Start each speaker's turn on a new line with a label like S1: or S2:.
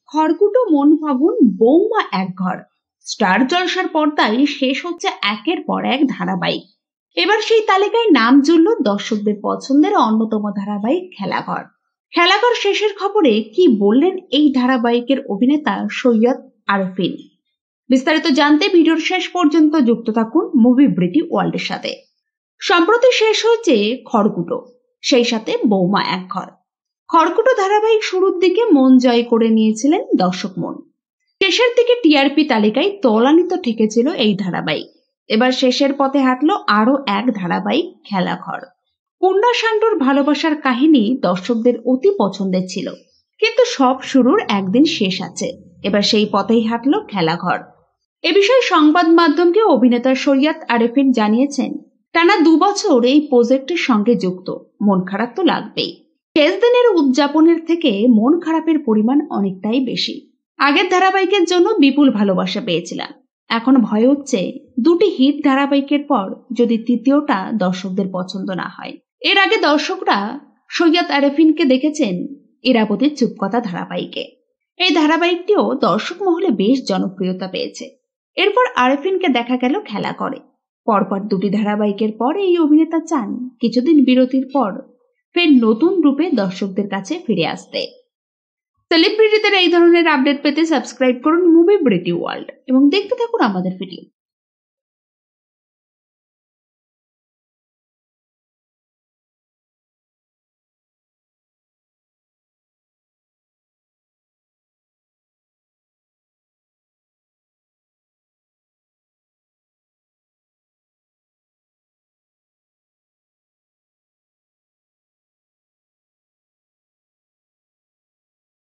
S1: খড়কুটো, মন ফাগুন, বৌমা এক ঘর। স্টার জলসার পর্দায় শেষ হচ্ছে একের পর এক ধারাবাহিক। এবার সেই তালিকায় নাম জুড়ল দর্শকদের পছন্দের অন্যতম ধারাবাহিক খেলাঘর। খেলাঘর শেষের খবরে কি বললেন এই ধারাবাহিকের অভিনেতা সৈয়দ আরফিন? বিস্তারিত জানতে ভিডিওর শেষ পর্যন্ত যুক্ত থাকুন মুভিব্রিটি ওয়ার্ল্ডের সাথে। সম্প্রতি শেষ হয়েছে খড়কুটো, সেই সাথে বৌমা এক ঘর। খড়কুটো ধারাবাহিক শুরুর দিকে মন জয় করে নিয়েছিলেন দর্শক মন। শেষের দিকে টিআরপি তালিকায় তলানিতে ঠেকেছিল এই ধারাবাহিক। এবার শেষের পথে হাঁটলো আরো এক ধারাবাহিক, খেলাঘর। কন্যা শান্টুর ভালোবাসার কাহিনী দর্শকদের অতি পছন্দের ছিল, কিন্তু সব শুরুর একদিন শেষ আছে। এবার সেই পথেই হাঁটলো খেলাঘর। এ বিষয়ে সংবাদ মাধ্যমকে অভিনেতা সৈয়দ আরফিন জানিয়েছেন, টানা 2 বছর এই প্রজেক্টের সঙ্গে যুক্ত, মন খারাপ তো লাগবেই। শেষ দিনের উদযাপনের থেকে মন খারাপের পরিমাণ অনেকটাই বেশি। আগের ধারাবাহিকের জন্য বিপুল ভালোবাসা পেয়েছিলাম, এখন ভয় হচ্ছে দুটি হিট ধারাবাহিকের পর যদি তৃতীয়টা দর্শকদের পছন্দ না হয়। এর আগে দর্শকরা সৈয়দ আরফিনকে দেখেছেন ইরাবতীর চুপকথা ধারাবাহিকে। এই ধারাবাহিকটিও দর্শক মহলে বেশ জনপ্রিয়তা পেয়েছে। এরপর আরফিনকে দেখা গেল খেলাঘরে। পরপর দুটি ধারাবাহিকের পর এই অভিনেতা চান কিছুদিন বিরতির পর ফের নতুন রূপে দর্শকদের কাছে ফিরে আসতে। সেলিব্রিটিদের এই ধরনের আপডেট পেতে সাবস্ক্রাইব করুন মুভিব্রিটি ওয়ার্ল্ড এবং দেখতে থাকুন আমাদের ভিডিও।